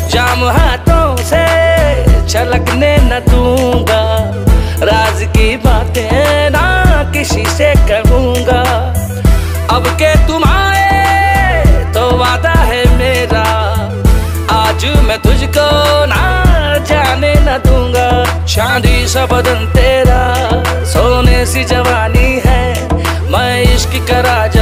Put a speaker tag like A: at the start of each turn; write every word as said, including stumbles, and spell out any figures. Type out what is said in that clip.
A: जाम हाथों से छलकने न दूंगा, राज की बातें ना किसी से कहूंगा। अब के तुम आए तो वादा है मेरा, आज मैं तुझको ना जाने न दूंगा। चांदी सा बदन तेरा, सोने सी जवानी है, मैं इश्क का राजा